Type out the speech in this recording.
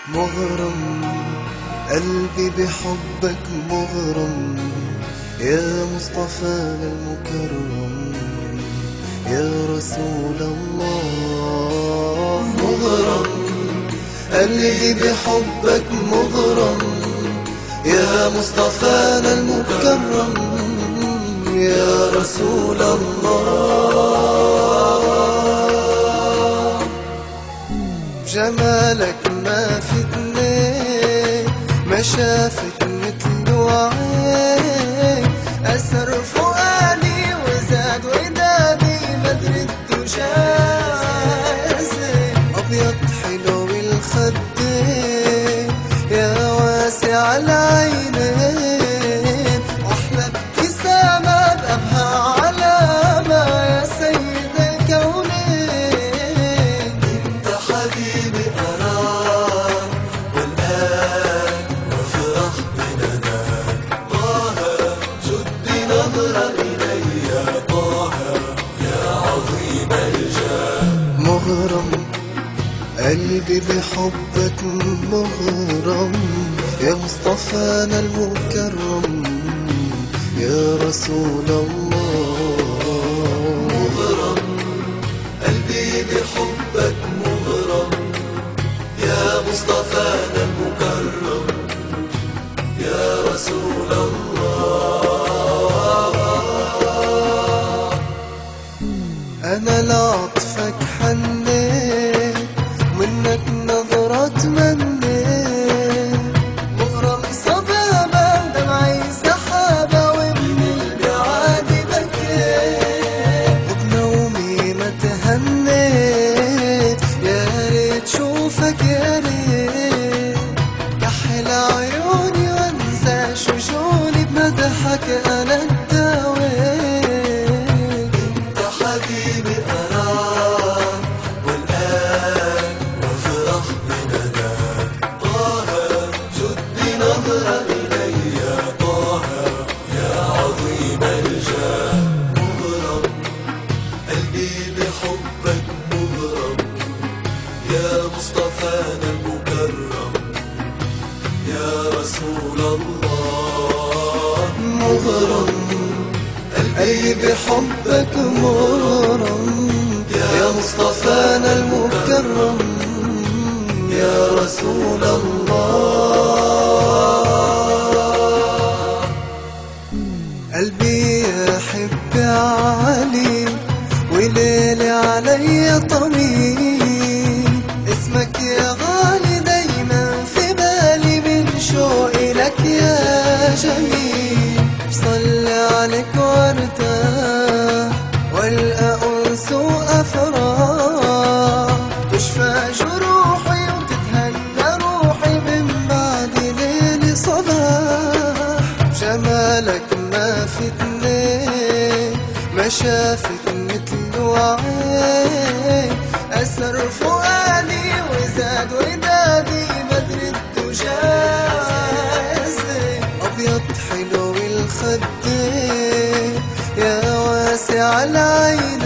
مغرم، قلبي بحبك مغرم، يا مصطفانا المكرم، يا رسول الله. مغرم، قلبي بحبك مغرم، يا مصطفانا المكرم، يا رسول الله. جمالك ما في اتنين، ما شافت مثله عين، أسر فؤادي وزاد ودادي بدر الدجاجة. أبيض حلو الخدين، يا واسع العينين، وأحلى ابتسامة بأبهى علامة، يا سيد الكونين. انت حبيبي أراك والآن وافرح بنداك، طه جد نظرة إلي، طه يا عظيم الجاه. مغرم، قلبي بحبك مغرم، يا مصطفانا المكرم، يا رسول الله. مغرم، قلبي بحبك مغرم، يا مصطفانا المكرم، يا رسول الله. أنا لعطفك حنيت، منك نظرة تمنيت، مغرم صبابة دمعي سحابة، ومن البعاد بكيت، وبنومي ما تهنيت، يا ريت شوفك يا ريت، كحل عيوني وانسى شجوني، بمدحك أنا اتداويت. انت حبيبي أراك والآن وافرح بنداك، طه جد نظرة إلي، طه يا عظيم الجاه. مغرم، قلبي بحبك مغرم، يا مصطفانا المكرم، يا رسول الله. مغرم، قلبي بحبك مغرم، يا مصطفانا المكرم، يا رسول الله. قلبي يحب علي، وليلي علي طويل، اسمك يا غالي دايما في بالي، من شوقي لك يا جميل، بصلي عليك وارتاح، والقى انس وافراح، تشفى جروحي وتتهنى روحي، من بعد ليل صباح. جمالك ما في اتنين، ما شافت مثله عين، أسر فؤادي وزاد ودادي بدر الدجاجة. أبيض حلو الخدين، يا واسع العين،